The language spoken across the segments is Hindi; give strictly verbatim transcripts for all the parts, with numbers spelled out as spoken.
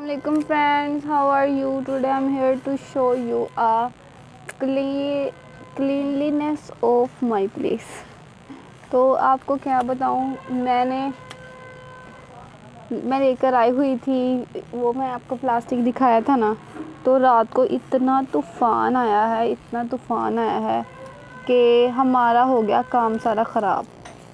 Assalamualaikum friends, how are you? Today I'm here to show you a clean cleanliness of my place. तो आपको क्या बताऊँ, मैंने मैं लेकर आई हुई थी वो मैं आपको प्लास्टिक दिखाया था ना, तो रात को इतना तूफ़ान आया है इतना तूफ़ान आया है कि हमारा हो गया काम सारा ख़राब।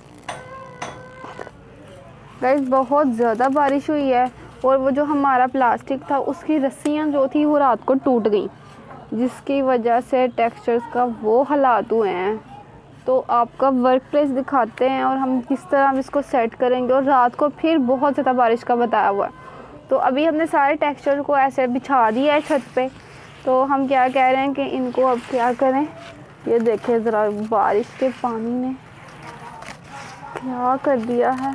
गाइस बहुत ज़्यादा बारिश हुई है और वो जो हमारा प्लास्टिक था उसकी रस्सियाँ जो थी वो रात को टूट गई, जिसकी वजह से टेक्सचर्स का वो हालात हुए हैं। तो आपका वर्क प्लेस दिखाते हैं और हम किस तरह हम इसको सेट करेंगे। और रात को फिर बहुत ज़्यादा बारिश का बताया हुआ है, तो अभी हमने सारे टेक्सचर को ऐसे बिछा दिया है छत पे। तो हम क्या कह रहे हैं कि इनको अब क्या करें। ये देखें ज़रा बारिश के पानी ने क्या कर दिया है।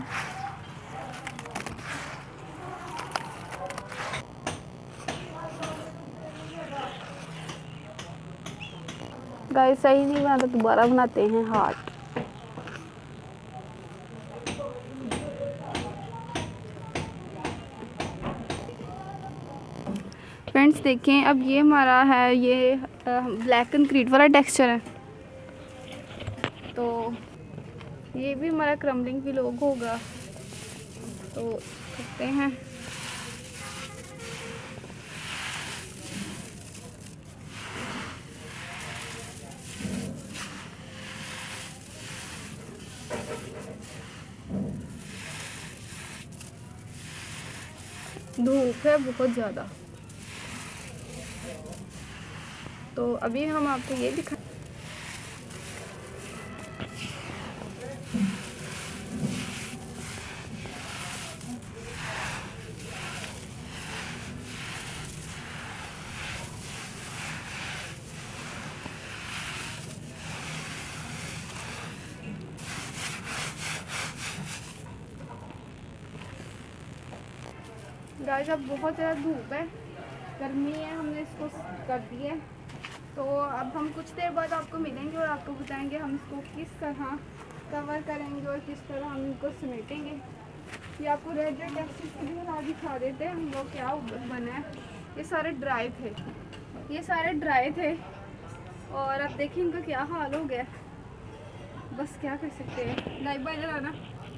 गाइस सही नहीं बना तो दोबारा बनाते हैं हार्ट। फ्रेंड्स देखें, अब ये हमारा है, ये ब्लैक कंक्रीट वाला टेक्सचर है, तो ये भी हमारा क्रम्बलिंग भी लोग होगा, तो करते हैं। धूप है बहुत ज़्यादा, तो अभी हम आपको ये दिखा गाइस अब बहुत ज़्यादा धूप है, गर्मी है, हमने इसको कर दिया है। तो अब हम कुछ देर बाद आपको मिलेंगे और आपको बताएंगे हम इसको किस तरह कवर करेंगे और किस तरह हम इनको समेटेंगे। ये आपको रेड रेड टेक्सचर के भी हाथ दिखा देते हैं हम लोग क्या बना है। ये सारे ड्राई थे ये सारे ड्राई थे और अब देखिए इनका क्या हाल हो गया। बस क्या कर सकते हैं। लाइव बाइजर आना।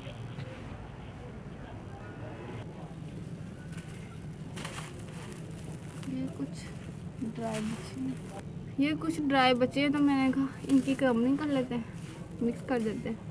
ये कुछ ड्राई बचे ये कुछ ड्राई बचे हैं, तो मैंने कहा इनकी क्रम्बलिंग कर लेते हैं, मिक्स कर देते हैं।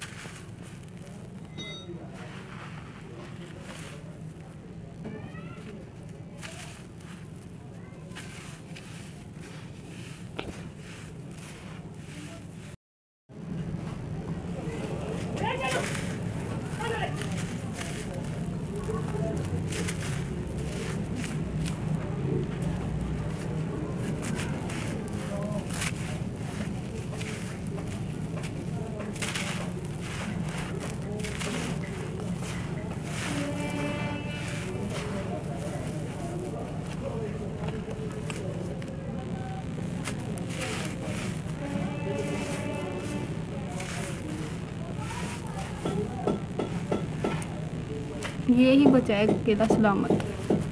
ये ही बचाएगा केला सलामत।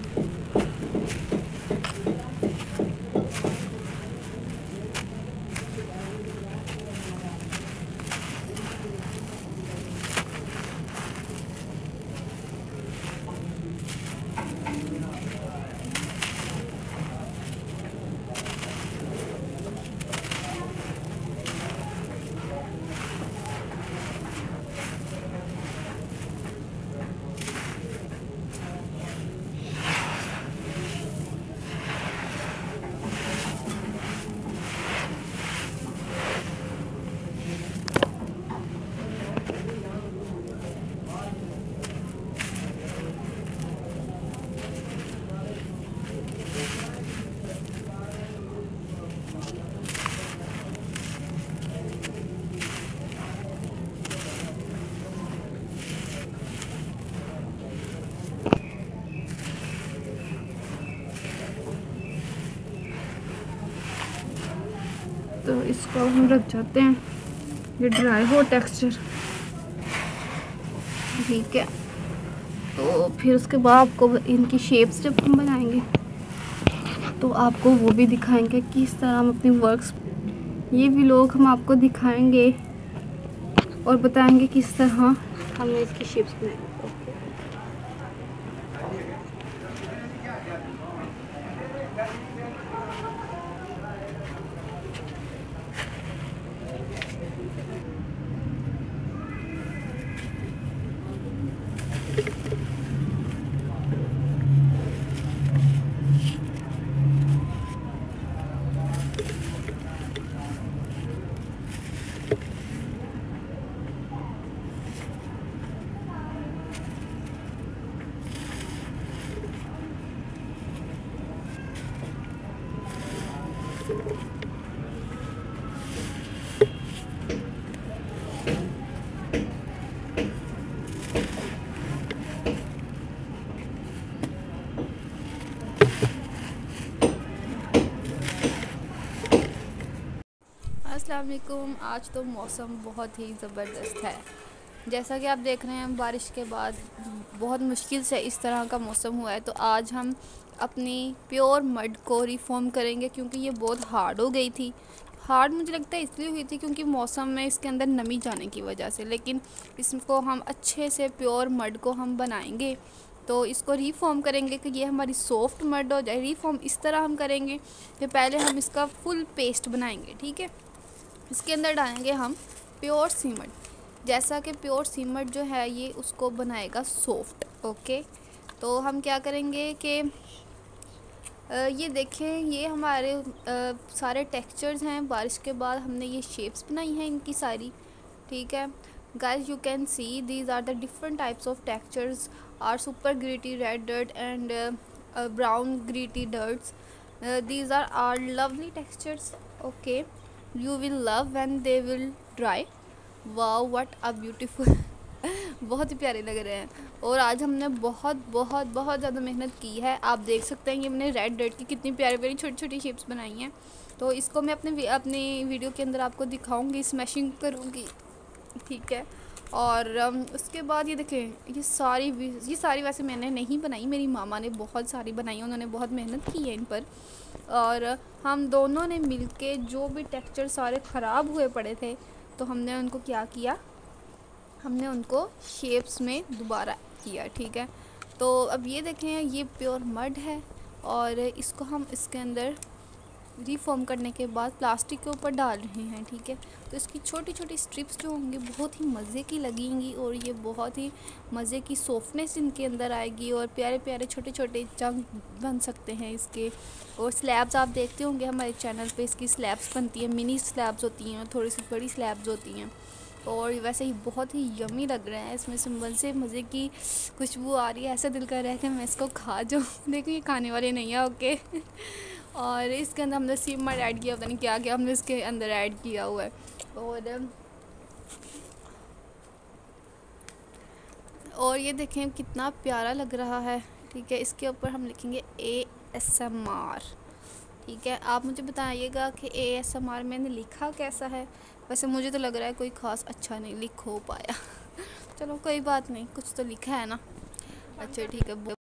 तो इसको हम रख जाते हैं, ये ड्राई हो टेक्सचर। ठीक है, तो फिर उसके बाद आपको इनकी शेप्स जब हम बनाएंगे तो आपको वो भी दिखाएंगे किस तरह हम अपनी वर्क्स, ये भी लोग हम आपको दिखाएंगे और बताएंगे किस तरह हमने इसकी शेप्स बनाई। अस्सलाम वालेकुम। आज तो मौसम बहुत ही ज़बरदस्त है। जैसा कि आप देख रहे हैं बारिश के बाद बहुत मुश्किल से इस तरह का मौसम हुआ है। तो आज हम अपनी प्योर मड को रिफॉर्म करेंगे क्योंकि ये बहुत हार्ड हो गई थी। हार्ड मुझे लगता है इसलिए हुई थी क्योंकि मौसम में इसके अंदर नमी जाने की वजह से, लेकिन इसको हम अच्छे से प्योर मड को हम बनाएंगे तो इसको रीफॉर्म करेंगे कि ये हमारी सॉफ्ट मड हो जाए। रीफॉर्म इस तरह हम करेंगे कि पहले हम इसका फुल पेस्ट बनाएंगे, ठीक है। इसके अंदर डालेंगे हम प्योर सीमेंट। जैसा कि प्योर सीमेंट जो है ये उसको बनाएगा सॉफ्ट, ओके। तो हम क्या करेंगे कि ये देखें, ये हमारे आ, सारे टेक्सचर्स हैं। बारिश के बाद हमने ये शेप्स बनाई हैं इनकी सारी, ठीक है। Guys you can see these are the different types of textures are super gritty red dirt and brown gritty dirts. These are are lovely textures, okay. You will love when they will dry. Wow, what a beautiful बहुत ही प्यारे लग रहे हैं। और आज हमने बहुत बहुत बहुत ज़्यादा मेहनत की है। आप देख सकते हैं कि हमने रेड डर्ट की कितनी प्यारी प्यारी छोटी छोटी शेप्स बनाई हैं। तो इसको मैं अपने अपनी वीडियो के अंदर आपको दिखाऊंगी, स्मैशिंग करूँगी, ठीक है। और उसके बाद ये देखें, ये सारी ये सारी वैसे मैंने नहीं बनाई, मेरी मामा ने बहुत सारी बनाई, उन्होंने बहुत मेहनत की है इन पर। और हम दोनों ने मिलके जो भी टेक्सचर सारे ख़राब हुए पड़े थे तो हमने उनको क्या किया, हमने उनको शेप्स में दोबारा किया, ठीक है। तो अब ये देखें, ये प्योर मड है और इसको हम इसके अंदर रीफॉर्म करने के बाद प्लास्टिक के ऊपर डाल रहे हैं, ठीक है। तो इसकी छोटी छोटी स्ट्रिप्स जो होंगी बहुत ही मज़े की लगेंगी और ये बहुत ही मज़े की सॉफ्टनेस इनके अंदर आएगी और प्यारे प्यारे छोटे छोटे चंक बन सकते हैं इसके। और स्लैब्स आप देखते होंगे हमारे चैनल पे इसकी स्लैब्स बनती है, मिनी स्लैब्स होती हैं, थोड़ी सी बड़ी स्लैब्स होती हैं। और वैसे ही बहुत ही यमी लग रहा है, इसमें सिंपल से मज़े की खुशबू आ रही है, ऐसा दिल कर रहा है कि मैं इसको खा जाऊँ। देखो ये खाने वाले नहीं है, ओके। और इसके अंदर हमने सीमेंट ऐड किया, पता नहीं क्या क्या हमने इसके अंदर ऐड किया हुआ है। और और ये देखें कितना प्यारा लग रहा है, ठीक है। इसके ऊपर हम लिखेंगे ए एस एम आर, ठीक है। आप मुझे बताइएगा कि ए एस एम आर मैंने लिखा कैसा है। वैसे मुझे तो लग रहा है कोई ख़ास अच्छा नहीं लिख हो पाया। चलो कोई बात नहीं, कुछ तो लिखा है ना। अच्छा ठीक है।